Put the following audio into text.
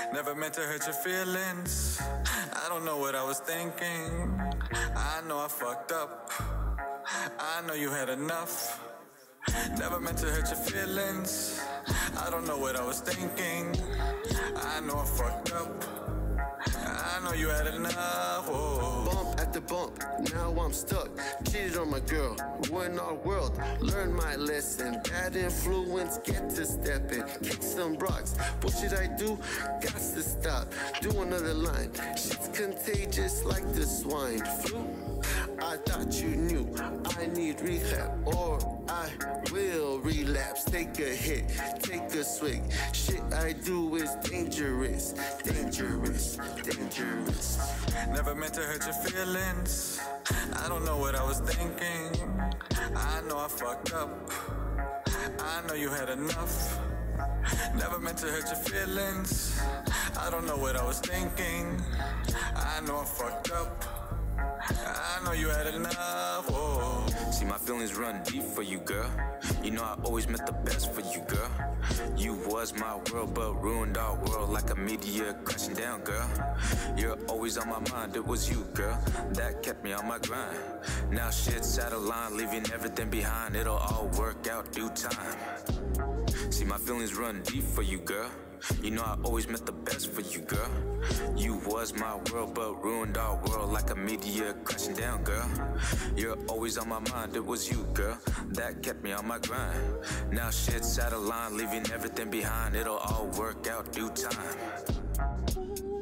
Never meant to hurt your feelings. I don't know what I was thinking. I know I fucked up. I know you had enough. Never meant to hurt your feelings. I don't know what I was thinking. I know I fucked up. I know you had enough. Whoa. Bump after bump, now I'm stuck. Cheated on my girl, ruined our world. Learned my lesson, bad influence, get to stepping. Kick some rocks, what should I do? Got to stop, do another line. Shit's contagious like the swine flu. I thought you knew I need rehab, or I will relapse. Take a hit, take a swig. Shit I do is dangerous, dangerous, dangerous. Never meant to hurt your feelings. I don't know what I was thinking. I know I fucked up. I know you had enough. Never meant to hurt your feelings. I don't know what I was thinking. I know I fucked up. I know you had enough. Whoa. See, my feelings run deep for you, girl. You know I always meant the best for you, girl. You was my world, but ruined our world like a meteor crashing down, girl. You're always on my mind, it was you, girl, that kept me on my grind. Now shit's out of line, leaving everything behind. It'll all work out due time. See, my feelings run deep for you, girl. You know I always meant the best for you, girl. You was my world, but ruined our world like a meteor crashing down, girl. You're always on my mind, it was you, girl, that kept me on my grind. Now shit's out of line, leaving everything behind. It'll all work out due time.